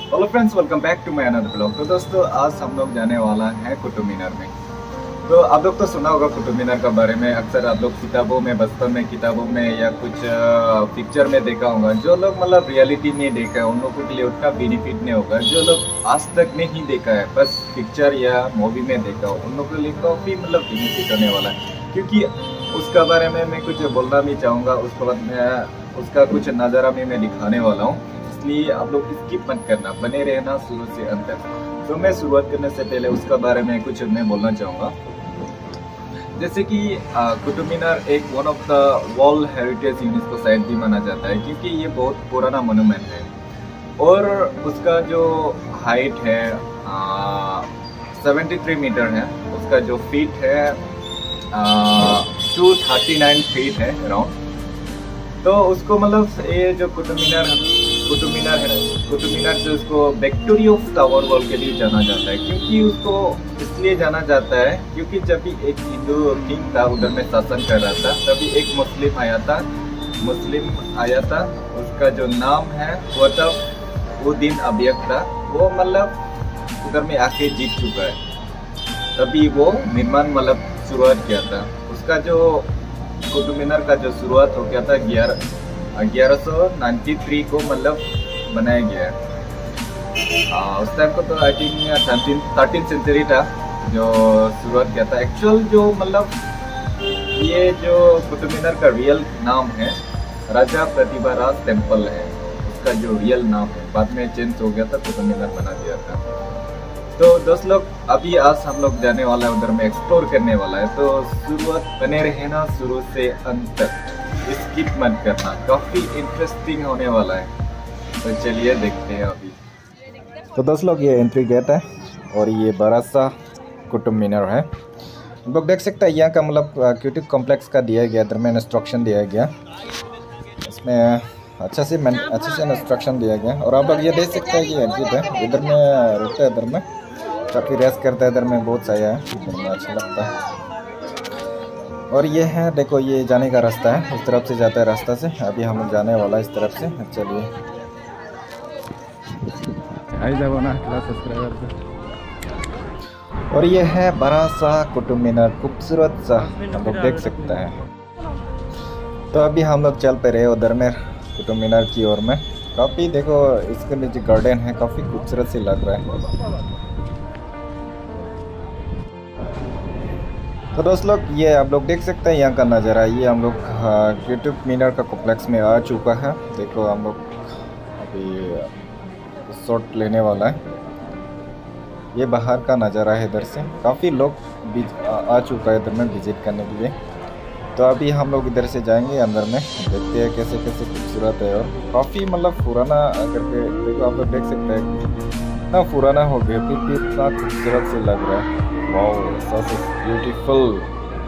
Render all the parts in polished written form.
Hello friends, welcome back to my another blog. तो दोस्तों, आज हम लोग जाने वाला है कुतुब मीनार में। तो आप लोग तो सुना होगा कुतुब मीनार के बारे में, अक्सर आप लोग किताबों में, बचपन में किताबों में या कुछ पिक्चर में देखा होगा। जो लोग मतलब रियलिटी में देखा है उन लोगों के लिए उतना बेनिफिट नहीं होगा। जो लोग आज तक नहीं देखा है, बस पिक्चर या मूवी में देखा हो, उन लोगों के लिए काफ़ी मतलब बेनिफिट होने वाला है। क्योंकि उसका बारे में मैं कुछ बोलना भी चाहूँगा, उसके बाद मैं उसका कुछ नज़ारा भी मैं दिखाने वाला हूँ। इसलिए आप लोग स्किप मत करना, बने रहना शुरू से अंत तक। तो मैं शुरुआत करने से पहले उसका बारे में कुछ मैं बोलना चाहूँगा। जैसे कि कुतुब मीनार एक one of the world heritage UNESCO site भी माना जाता है, क्योंकि ये बहुत पुराना मोनूमेंट है और उसका जो हाइट है 73 मीटर है। उसका जो फीट है 239 फीट है अराउंड। तो उसको मतलब ये जो कुतुब मीनार जो उसको विक्टोरी ऑफ टावर वॉल के लिए जाना जाता है। क्योंकि उसको इसलिए जाना जाता है क्योंकि जब भी एक हिंदू किंग था उधर में शासन कर रहा था, तभी एक मुस्लिम आया था। उसका जो नाम है कुतुबुद्दीन ऐबक था। वो मतलब उधर में आके जीत चुका है, तभी वो निर्माण मतलब शुरुआत किया था। उसका जो कुतुब मीनार का जो शुरुआत हो गया था 1193 को मतलब बनाया गया है। उस टाइम को तो आई थिंक 13 सेंचुरी था जो शुरुआत किया था। एक्चुअल जो मतलब ये जो कुतुब मीनार का रियल नाम है राजा प्रतिभा राज टेम्पल है। उसका जो रियल नाम है बाद में चेंज हो गया था, कुतुब मीनार बना दिया था। तो दोस्त लोग, अभी आज हम लोग जाने वाला है, उधर में एक्सप्लोर करने वाला है। तो शुरुआत बने रहना शुरू से अंत तक, स्किप मत करना, काफ़ी इंटरेस्टिंग होने वाला है। तो चलिए देखते हैं अभी। तो दोस्त लोग, ये एंट्री गेट है और ये बड़ा सा कुतुब मीनार है। आप लोग देख सकते हैं यहाँ का मतलब क्यूटिक कॉम्प्लेक्स का दिया गया, इधर में इंस्ट्रक्शन दिया गया। इसमें अच्छे से इंस्ट्रक्शन दिया गया। और आप लोग ये देख सकते हैं कि एग्जिट है, इधर में रुकते हैं, इधर में काफ़ी रेस्ट करता है। इधर में बहुत सही है, इधर में अच्छा लगता है। और ये है, देखो ये जाने का रास्ता है, इस तरफ से जाता है रास्ता से। अभी हम जाने वाला है इस तरफ से। चलिए और ये है बड़ा सा कुतुब मीनार, खूबसूरत सा हम लोग देख सकते हैं। तो अभी हम लोग चल पे रहे उधर में कुतुब मीनार की ओर में। काफ़ी देखो इसके नीचे गार्डन है, काफ़ी खूबसूरत सी लग रहा है। तो दोस्त लोग, ये आप लोग देख सकते हैं यहाँ का नज़ारा। ये हम लोग कुतुब मीनार का कॉम्प्लेक्स में आ चुका है। देखो हम लोग अभी शॉट लेने वाला है। ये बाहर का नज़ारा है, इधर से काफ़ी लोग आ चुका है इधर में विजिट करने के लिए। तो अभी हम लोग इधर से जाएंगे अंदर में, देखते हैं कैसे कैसे खूबसूरत है। और काफ़ी मतलब पुराना करके देखो, आप लोग देख सकते हैं इतना पुराना हो गया फिर भी इतना खूबसूरत से लग रहा है। Wow, so beautiful.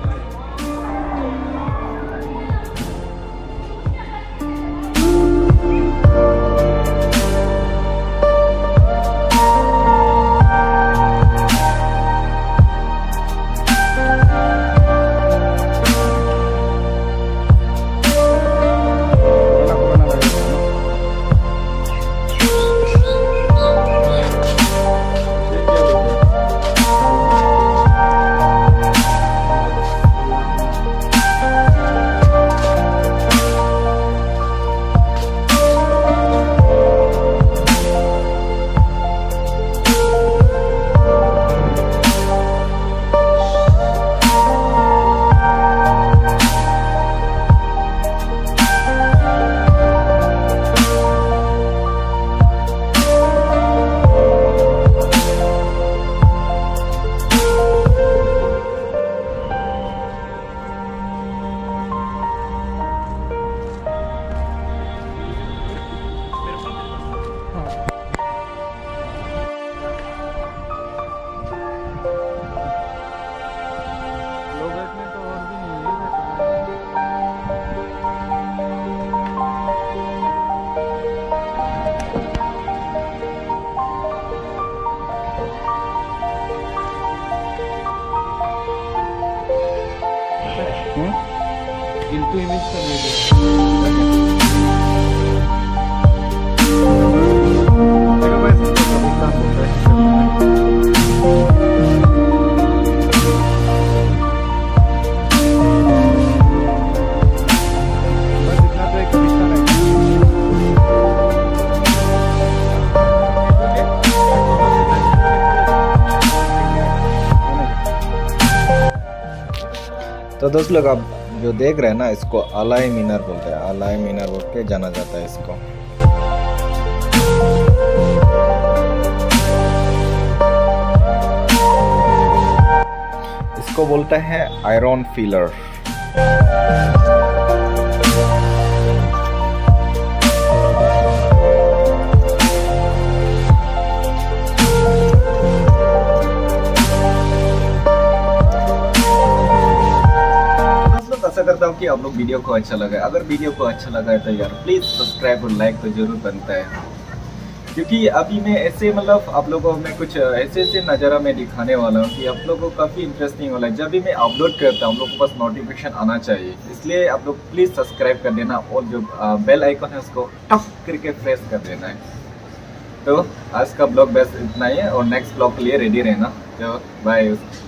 into image का देखो। देखो बस तो दोस्त लोग आप जो देख रहे हैं ना, इसको अलाई मीनार बोलते हैं। अलाई मीनार बोल के जाना जाता है इसको। इसको बोलते हैं आयरन फिलर। आशा करता हूँ कि आप लोग वीडियो को अच्छा लगा। अगर वीडियो को अच्छा लगा है तो यार प्लीज़ सब्सक्राइब और लाइक तो जरूर बनता है, क्योंकि अभी मैं ऐसे मतलब आप लोगों को मैं कुछ ऐसे नज़ारा में दिखाने वाला हूँ कि आप लोगों को काफ़ी इंटरेस्टिंग वाला है। जब भी मैं अपलोड करता हूँ आप लोगों के पास नोटिफिकेशन आना चाहिए, इसलिए आप लोग प्लीज़ सब्सक्राइब कर देना और जो बेल आइकन है उसको टफ करके प्रेस कर देना है। तो आज का ब्लॉग बस इतना ही है और नेक्स्ट ब्लॉग के लिए रेडी रहना। तो बाय।